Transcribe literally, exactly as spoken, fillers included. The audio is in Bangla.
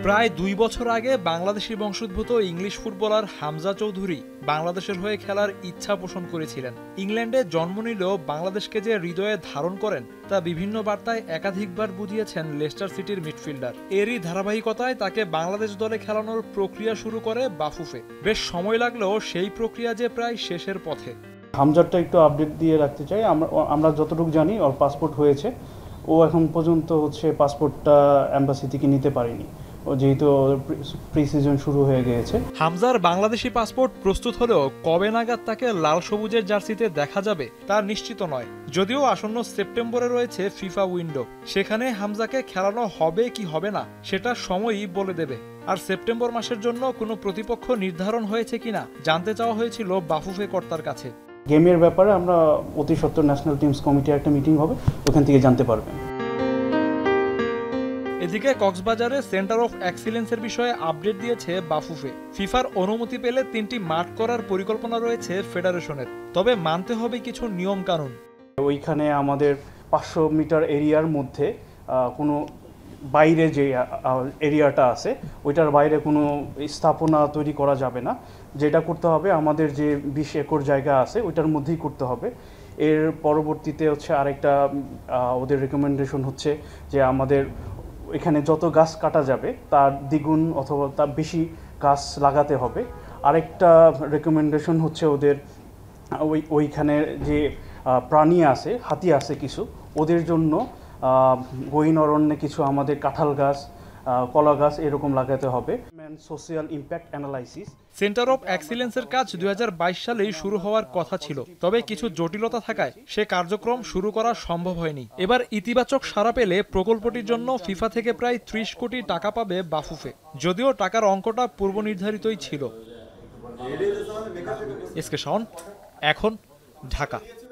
প্রায় দুই বছর আগে বাংলাদেশি বংশোদ্ভূত ইংলিশ ফুটবলার হামজা চৌধুরী বাংলাদেশের হয়ে খেলার ইচ্ছা পোষণ করেছিলেন। ইংল্যান্ডে জন্ম নিলেও বাংলাদেশকে যে হৃদয়ে ধারণ করেন তা বিভিন্ন বার্তায় একাধিকবার বুঝিয়েছেন লেস্টার সিটির মিডফিল্ডার। এরই ধারাবাহিকতায় তাকে বাংলাদেশ দলে খেলানোর প্রক্রিয়া শুরু করে বাফুফে। বেশ সময় লাগলেও সেই প্রক্রিয়া যে প্রায় শেষের পথে। হামজারটা একটু আপডেট দিয়ে রাখতে চাই। আমরা আমরা যতটুকু জানি ওর পাসপোর্ট হয়েছে, ও এখন পর্যন্ত হচ্ছে পাসপোর্টটা এম্বাসি থেকে নিতে পারেনি, ও যেহেতু প্রি সিজন শুরু হয়ে গিয়েছে। হামজার বাংলাদেশি পাসপোর্ট প্রস্তুত হলেও কবে নাগাদ তাকে লাল সবুজের জার্সিতে দেখা যাবে তা নিশ্চিত নয়। যদিও আসন্ন সেপ্টেম্বরে রয়েছে ফিফা উইন্ডো, সেখানে হামজাকে খেলানো হবে কি হবে না সেটা সময়ই বলে দেবে। আর সেপ্টেম্বর মাসের জন্য কোনো প্রতিপক্ষ নির্ধারণ হয়েছে কিনা জানতে চাওয়া হয়েছিল বাফুফে কর্তার কাছে। গেমের ব্যাপারে আমরা অতি সত্বর ন্যাশনাল টিমস কমিটির একটা মিটিং হবে, ওখান থেকে জানতে পারবেন। এদিকে কক্সবাজারে সেন্টার অফ এক্সিলেন্সের বিষয়ে আপডেট দিয়েছে বাফুফে। ফিফার অনুমতি পেলে তিনটি মাঠ করার পরিকল্পনা রয়েছে ফেডারেশনের, তবে মানতে হবে কিছু নিয়ম কানুন। ওইখানে আমাদের পাঁচশো মিটার এরিয়ার মধ্যে কোনো বাইরে যে এরিয়াটা আছে ওইটার বাইরে কোনো স্থাপনা তৈরি করা যাবে না। যেটা করতে হবে আমাদের যে বিশ একর জায়গা আছে ওইটার মধ্যেই করতে হবে। এর পরবর্তীতে হচ্ছে আরেকটা ওদের রেকমেন্ডেশন হচ্ছে যে আমাদের এখানে যত গাছ কাটা যাবে তার দ্বিগুণ অথবা তার বেশি গাছ লাগাতে হবে। আরেকটা রেকমেন্ডেশন হচ্ছে ওদের ওই ওইখানে যে প্রাণী আছে, হাতি আছে কিছু, ওদের জন্য গহীন অরণ্যে কিছু আমাদের কাঁঠাল গাছ, কলা গাছ এরকম লাগাতে হবে। Social impact analysis. Centre of এক্সিলেন্সের কাজ দুই হাজার বাইশ সালেই শুরু হওয়ার কথা ছিল, তবে কিছু জটিলতা থাকায় সে কার্যক্রম শুরু করা সম্ভব হয়নি। এবার ইতিবাচক সাড়া পেলে প্রকল্পটির জন্য ফিফা থেকে প্রায় ত্রিশ কোটি টাকা পাবে বাফুফে, যদিও টাকার অঙ্কটা পূর্ব নির্ধারিতই ছিল। এসকে শাওন, এখন, ঢাকা।